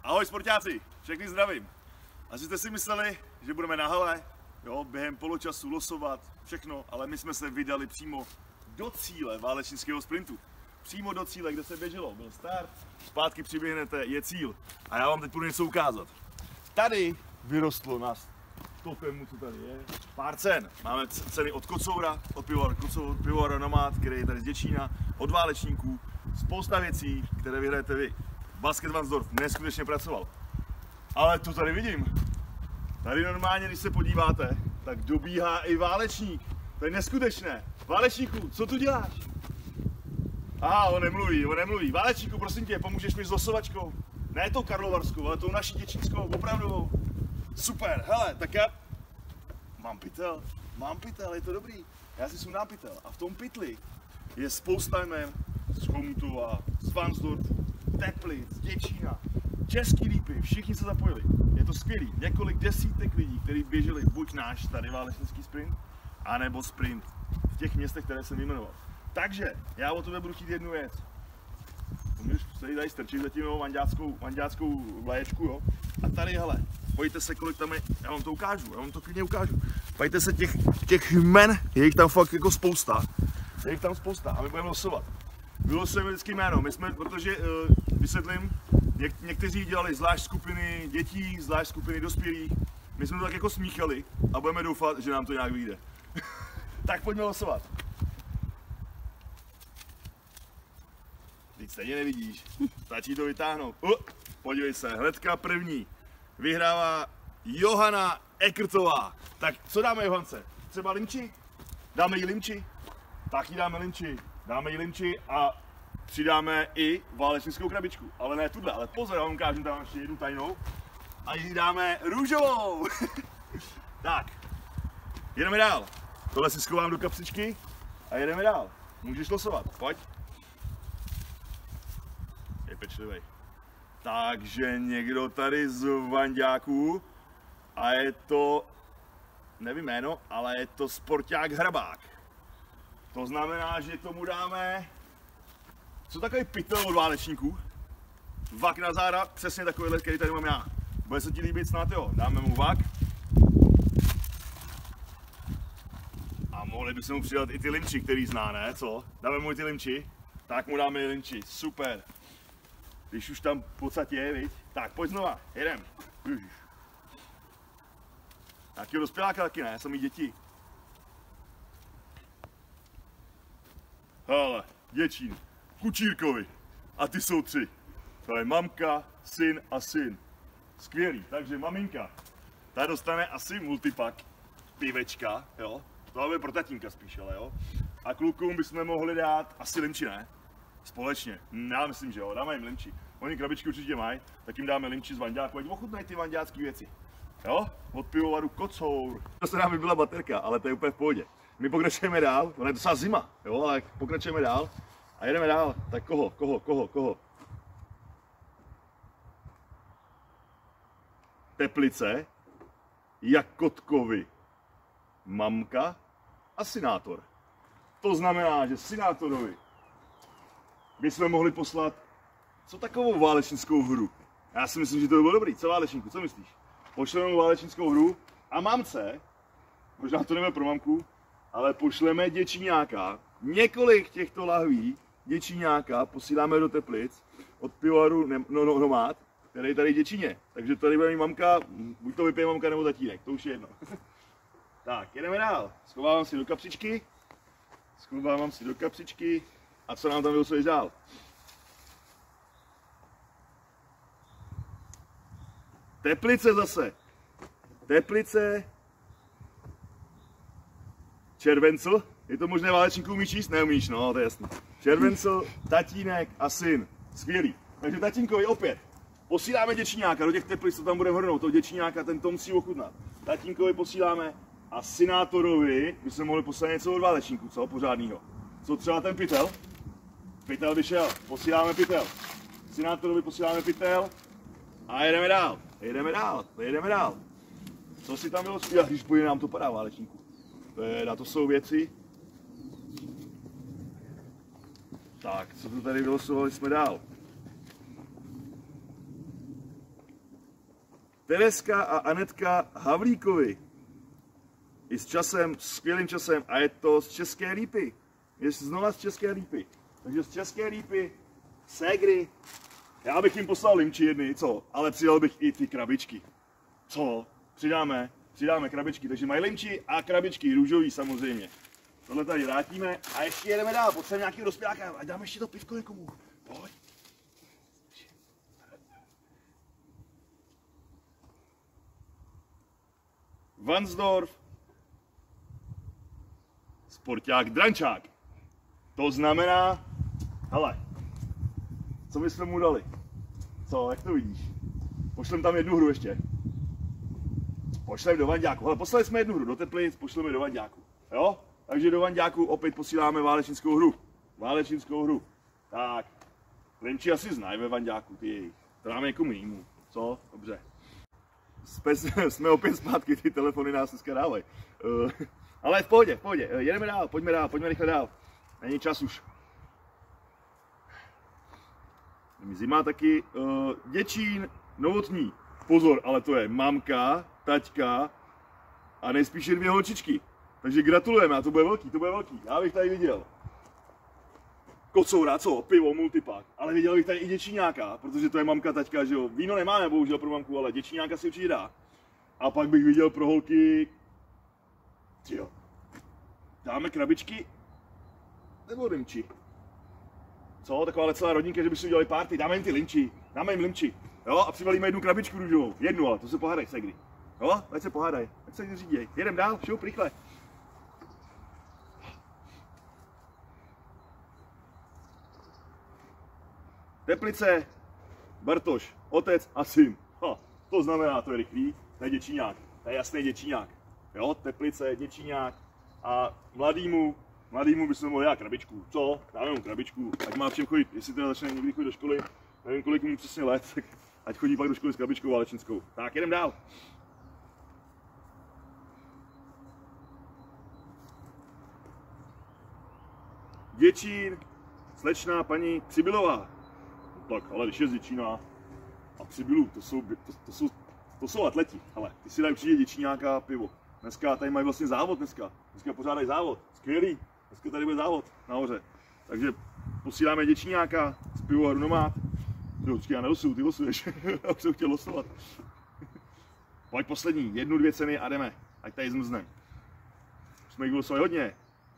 Ahoj sportáci, všechny zdravím. Asi jste si mysleli, že budeme na hale, jo, během poločasu losovat, všechno, ale my jsme se vydali přímo do cíle válečnického sprintu. Přímo do cíle, kde se běželo, byl start, zpátky přiběhnete, je cíl. A já vám teď budu něco ukázat. Tady vyrostlo nás totemu, co tady je, pár cen. Máme ceny od Kocoura, od pivovara Nomad, který je tady z Děčína, od válečníků, spousta věcí, které vyhrajete vy. Basket Vansdorf neskutečně pracoval. Ale to tady vidím. Tady normálně, když se podíváte, tak dobíhá i válečník. To je neskutečné. Válečníku, co tu děláš? Aha, on nemluví. Válečníku, prosím tě, pomůžeš mi s losovačkou? Ne tou karlovarskou, ale tou naší děčínskou, opravdovou. Super, hele, tak já mám pytel, je to dobrý. Já si sundám pytel a v tom pytli je spousta jmen z Chomutova, z Vansdorfu, Teplic, Děčína, Český Lípy, všichni se zapojili. Je to skvělý. Několik desítek lidí, kteří běželi buď náš tady válečnický sprint, anebo sprint v těch městech, které jsem vyjmenoval. Takže já o tebe budu chtít jednu věc. Můžeš se tady strčit za tím vanďáckou vlaječku, jo? A tady, hele, pojďte se, kolik tam je, já vám to ukážu, já vám to klidně ukážu. Pojďte se těch jmen, je jich tam fakt jako spousta. Je jich tam spousta a my budeme losovat. Vylosujeme vždycky jméno, my jsme, protože, vysvětlím, někteří dělali zvlášť skupiny dětí, zvlášť skupiny dospělých. My jsme to tak jako smíchali a budeme doufat, že nám to nějak vyjde. Tak pojďme losovat. Teď stejně nevidíš, stačí to vytáhnout. Podívej se, hnedka první. Vyhrává Johana Ekrtová. Tak co dáme Johance? Třeba limči? Dáme jí limči? Tak jí dáme limči. Dáme jí limči a přidáme i válečnickou krabičku. Ale ne tuhle, ale pozor, já vám ukážu tam ještě jednu tajnou. A jí dáme růžovou. Tak, jedeme dál. Tohle si schovám do kapsičky a jedeme dál. Můžeš losovat, pojď. Je pečlivý. Takže někdo tady z vanďáků a je to, nevím jméno, ale je to sporták Hrabák. To znamená, že tomu dáme, co takový pytel od válečníků? Vak na záda, přesně takovýhle, který tady mám já. Bude se ti líbit snad, jo? Dáme mu vak. A mohli bychom mu přidat i ty limči, který zná, ne? Co? Dáme mu i ty limči? Tak mu dáme i limči, super. Když už tam v podstatě je, viď? Tak pojď znova, jedem. Nějakýho dospěláka taky ne, jsou mý děti. Hele, Děčín, Kučírkovi. A ty jsou 3. To je mamka, syn a syn. Skvělý, takže maminka. Ta dostane asi multipak, pivečka, jo. To bude pro tatínka spíš, ale jo. A klukům bychom mohli dát asi limči, ne? Společně. Já myslím, že jo, dáme jim limči. Oni krabičky určitě mají, tak jim dáme limči z vanďáku, ať ochutnají ty vanďácké věci. Jo? Od pivovaru Kocour. To se nám vybila baterka, ale to je úplně v pohodě. My pokračujeme dál, ona je docela zima, jo, ale pokračujeme dál a jedeme dál. Tak koho? Teplice, Jakotkovi, mamka a synátor. To znamená, že synátorovi bychom mohli poslat co takovou válečnickou hru. Já si myslím, že to by bylo dobrý. Co válečníku, co myslíš? Pošleme válečnickou hru a mamce, možná to nebude pro mamku, ale pošleme děčíňáka, několik těchto lahví děčíňáka posíláme do Teplic od pivovaru Nomad, který je tady v Děčíně. Takže tady bude mít mamka, buď to vypije mamka nebo tatínek, to už je jedno. Tak, jedeme dál. Schovávám si do kapsičky. A co nám tam vylosuješ dál? Teplice zase. Teplice. Červencl. Je to možné válečníků umíš číst? Neumíš, no to je jasný. Červencl, tatínek a syn. Skvělý. Takže tatínkovi opět. Posíláme děčíňáka do těch Teplic, co tam bude hrnout. Toho děčíňáka, ten to musí ochutnat. Tatínkovi posíláme a synátorovi by se mohli poslat něco od válečníků, co? Pořádnýho. Co třeba ten pytel? Pytel by šel, posíláme pytel. Synátorovi posíláme pytel a jedeme dál. Co si tam bylo? Já, když půjde, nám to padá válečníku. Na to jsou věci. Tak, co to tady vylosovali jsme dál? Tereska a Anetka Havlíkovi. I s časem, skvělým časem, a je to z České Lípy. Je znova z České Lípy. Takže z České Lípy, ségry. Já bych jim poslal limči jedny, co? Ale přidal bych i ty krabičky. Co? Přidáme krabičky, takže mají limči a krabičky, růžový samozřejmě. Tohle tady vrátíme a ještě jedeme dál, potřebujeme nějaký rozpěláka a dáme ještě to pivko někomu. Pojď. Vansdorf, sporták Drančák. To znamená, hele, co bychom mu dali? Co, jak to vidíš? Pošlem tam jednu hru ještě. Pošlem do Vanďáku. Hele, poslali jsme jednu hru do Teplic, pošleme do Vanďáku. Jo? Takže do Vanďáku opět posíláme válečnickou hru. Válečnickou hru. Tak. Limči asi znají ve Vanďáku, ty. To dáme někomu jinému. Co? Dobře. Jsme opět zpátky, ty telefony nás dneska dávají. Ale v pohodě, v pohodě. Jedeme dál, pojďme rychle dál. Není čas už. Zima taky. Děčín, Novotný. Pozor, ale to je mamka, taťka a nejspíše 2 holčičky. Takže gratulujeme, a to bude velký, Já bych tady viděl kocoura, co? Pivo, multipak. Ale viděl bych tady i děčíňáka, protože to je mamka, taťka, že jo. Víno nemáme bohužel pro mamku, ale děčíňáka si určitě dá. A pak bych viděl pro holky... Jo. Dáme krabičky? Nebo limči? Co? Taková celá rodinka, že by si udělali party. Dáme jim ty limči. Dáme jim limči. Jo? A přivalíme jednu krabičku růžovou. Jednu, ale to se pohádaj, segry. Jo? Ať se pohádaj. Ať se říděj. Jedem dál, šup, rychle. Teplice, Bartoš, otec a syn. Ha, to znamená, to je rychlý, to je děčíňák, to je jasný děčíňák. Jo, Teplice, děčíňák a mladýmu bychom mohli dát krabičku. Co? Dáme mu krabičku, ať má v čem chodit, jestli teda začne někdy chodit do školy, nevím kolik mu přesně let, tak ať chodí pak do školy s krabičkou válečnickou. Tak, jedem dál. Děčín, slečná paní Přibylová. Tak, ale když je z Děčína a Přibylu, to jsou atleti, ale ty si dají určitě Děčíňáka pivo. Dneska tady mají vlastně závod dneska pořádají závod, skvělý, dneska tady bude závod nahoře. Takže posíláme Děčíňáka z pivovaru Nomad. Počkej, já nelosuju, ty losuješ, já už jsem chtěl losovat. Pojď poslední, 1, 2 ceny a jdeme, ať tady zmrznem. Jsme jich vylosovali hodně.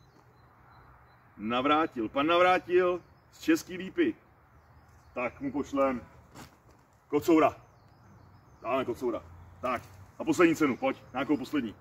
Pan Navrátil z České Lípy. Tak mu pošlem kocoura. Dáme kocoura. Tak, a poslední cenu, pojď, nějakou poslední.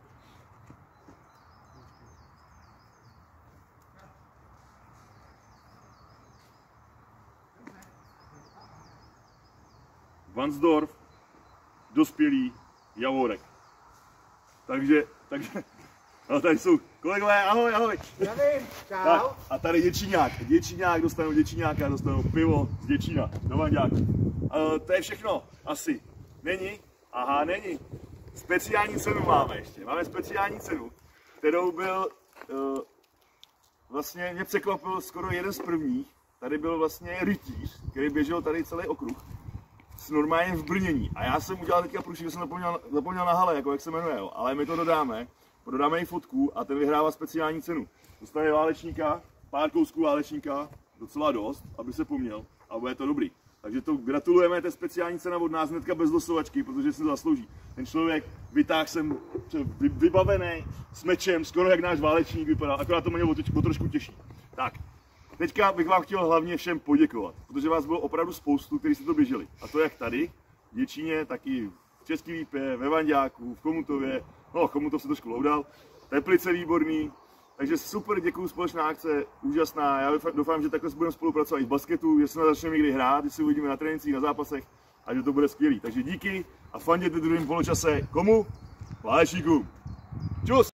Vansdorf, dospělý Javorek. Takže, ale tady jsou kolegové, ahoj. Zdravím, čau. Tak, a tady Děčíňák, dostanou pivo z Děčína, do Vanďáku. To je všechno, asi. Není? Aha, není. Speciální cenu máme ještě. Máme speciální cenu, kterou byl, vlastně mě překvapil skoro jeden z prvních. Tady byl vlastně rytíř, který běžel tady celý okruh. Normálně v brnění. A já jsem udělal teďka průšvih, že jsem zapomněl na hale, jako jak se jmenuje, jo. Ale my to dodáme jí fotku a ten vyhrává speciální cenu. Dostane válečníka, pár kousků válečníka, docela dost, aby se poměl a bude to dobrý. Takže to gratulujeme, to je speciální cena od nás hnedka bez losovačky, protože si to zaslouží. Ten člověk vytáhl jsem vybavený s mečem, skoro jak náš válečník vypadal, akorát to mě o trošku těší. Tak, teďka bych vám chtěl hlavně všem poděkovat, protože vás bylo opravdu spoustu, kteří jste to běželi. A to jak tady, v Děčíně, tak i v České Lípě, ve Vanďáku, v Komutově, no Komutov se trošku loudal, Teplice výborný. Takže super, děkuju, společná akce, úžasná. Já doufám, že takhle budeme spolupracovat i v basketu, že se začneme někdy hrát, že si uvidíme na trénincích, na zápasech a že to bude skvělý. Takže díky a fanděte druhým poločase komu? Válečníkům. Čus!